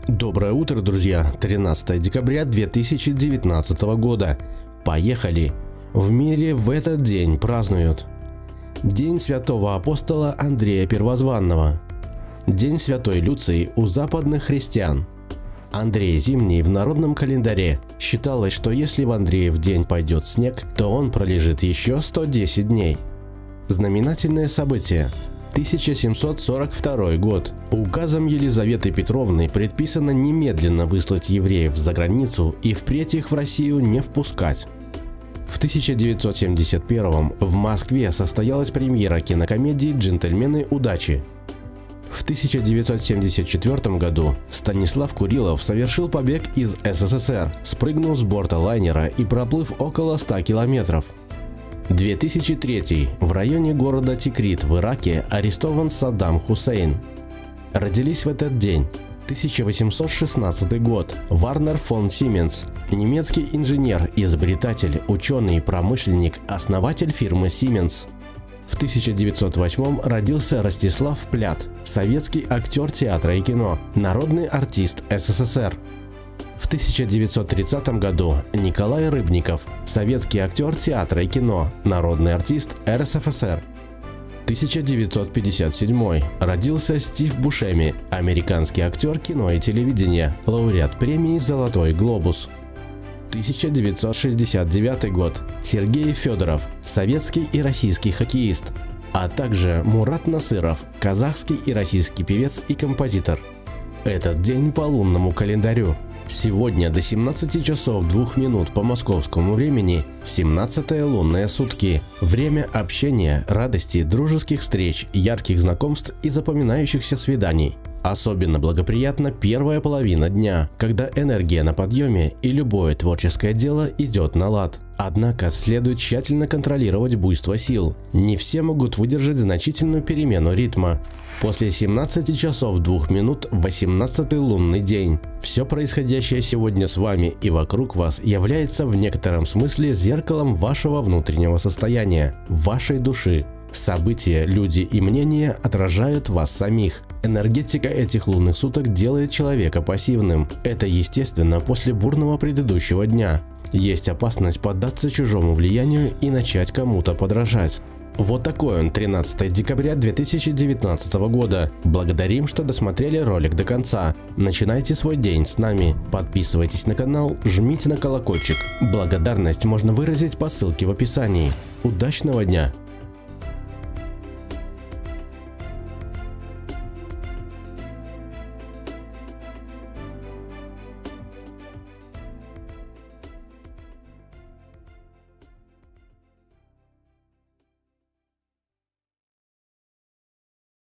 Доброе утро, друзья! 13 декабря 2019 года. Поехали! В мире в этот день празднуют День святого апостола Андрея Первозванного, День святой Люции у западных христиан, Андрей Зимний в народном календаре. Считалось, что если в Андреев день пойдет снег, то он пролежит еще 110 дней. Знаменательное событие. 1742 год. Указом Елизаветы Петровны предписано немедленно выслать евреев за границу и впредь их в Россию не впускать. В 1971 в Москве состоялась премьера кинокомедии «Джентльмены удачи». В 1974 году Станислав Курилов совершил побег из СССР, спрыгнув с борта лайнера и проплыв около 100 километров. 2003. В районе города Тикрит в Ираке арестован Саддам Хусейн. Родились в этот день. 1816 год. Варнер фон Сименс. Немецкий инженер, изобретатель, ученый, промышленник, основатель фирмы Siemens. В 1908 родился Ростислав Плят, советский актер театра и кино, народный артист СССР. В 1930 году Николай Рыбников, советский актер театра и кино, народный артист РСФСР. 1957 родился Стив Бушеми, американский актер кино и телевидения, лауреат премии «Золотой глобус». 1969 год. Сергей Федоров, советский и российский хоккеист, а также Мурат Насыров, казахский и российский певец и композитор. Этот день по лунному календарю. Сегодня до 17 часов 2 минут по московскому времени 17-е лунные сутки. Время общения, радости, дружеских встреч, ярких знакомств и запоминающихся свиданий. Особенно благоприятна первая половина дня, когда энергия на подъеме и любое творческое дело идет на лад. Однако следует тщательно контролировать буйство сил. Не все могут выдержать значительную перемену ритма. После 17 часов 2 минут 18-й лунный день. Все происходящее сегодня с вами и вокруг вас является в некотором смысле зеркалом вашего внутреннего состояния, вашей души. События, люди и мнения отражают вас самих. Энергетика этих лунных суток делает человека пассивным. Это естественно после бурного предыдущего дня. Есть опасность поддаться чужому влиянию и начать кому-то подражать. Вот такой он 13 декабря 2019 года. Благодарим, что досмотрели ролик до конца. Начинайте свой день с нами. Подписывайтесь на канал, жмите на колокольчик. Благодарность можно выразить по ссылке в описании. Удачного дня!